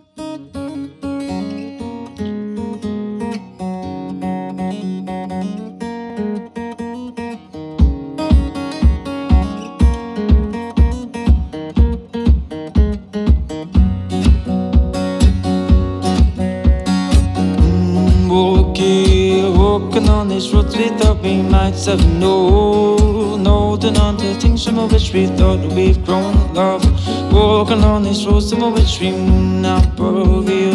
Walking on these roads we thought we might have known, holding on to things some of which we thought we've grown love. Walking on these roads some of which we know now, but we